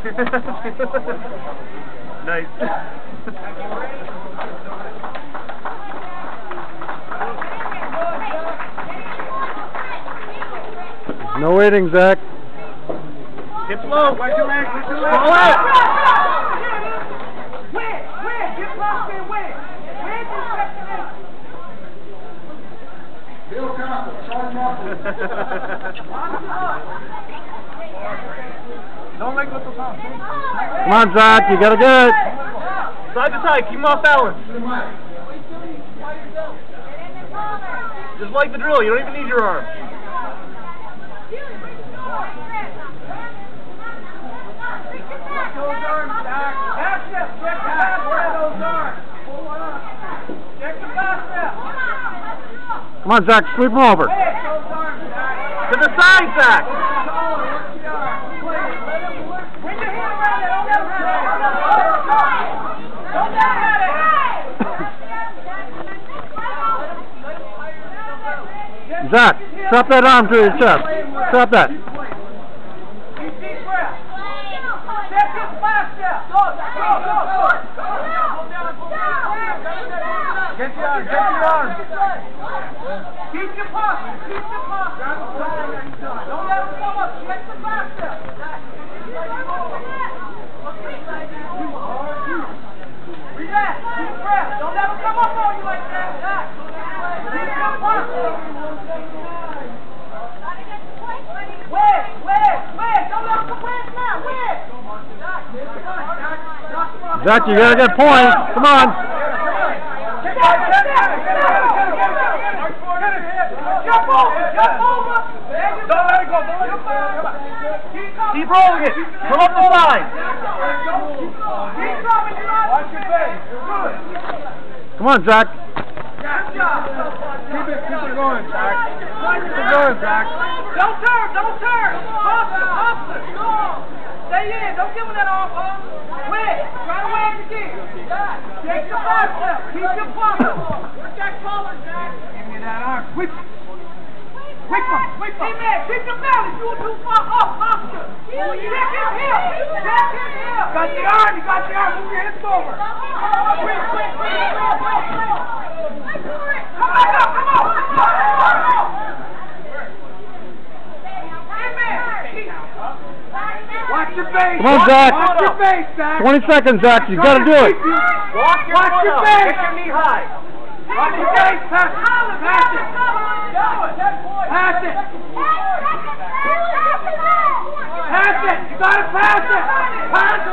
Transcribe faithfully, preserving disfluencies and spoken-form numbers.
Nice. No waiting, Zach. Hip low. Watch your legs. Watch your legs. Pull out. Win. Win. Get past me. Win. Win this second inning. Bill Campbell, Sean Campbell. Don't let go to the top. Come on, Zach. You gotta do it. Side to side. Keep him off balance. Just like the drill. You don't even need your arm. Come on, Zach. Sweep him over. To the side, Zach. Zach, trap that arm to your chest. Trap that. Get your arm. Get your arm. Keep your posture. Keep your posture. Don't let him come up. Check the back step. Relax. Deep breath. Don't let him come up on you like that. Keep your posture. Wait, wait, wait. Don't let him come win now. Win. Zach, you gotta get points. Come on. Jump over! Jump over! Don't let it go. Don't let it go. Keep rolling it. Come up the side. Keep coming. Watch your face. Good. Come on, Zach. Keep it. Keep it going, Zach. Keep it going, Zach. Don't turn. Don't turn. Hustle. Hustle. Stay in. Don't give him that arm, huh? Win. Try to win again. Take your posture. Keep your posture. Work that collar, Zach. Give me that arm. Whip. Whip him. Whip him. Hey, man. Keep your balance. You too far up. Posture. Check his heel. Check his heel. Got the arm. You got the arm. Move your hips over. Quick, quick, quick. Come back up. Come on. Hey, man. Watch your face. Come on, Zach. Watch your face, Zach. twenty seconds, Zach. You gotta do it. Watch your, Watch your face. Get your knee high. Watch your face. Pass it. Pass it. Pass it. Pass it. You gotta pass it. Pass it.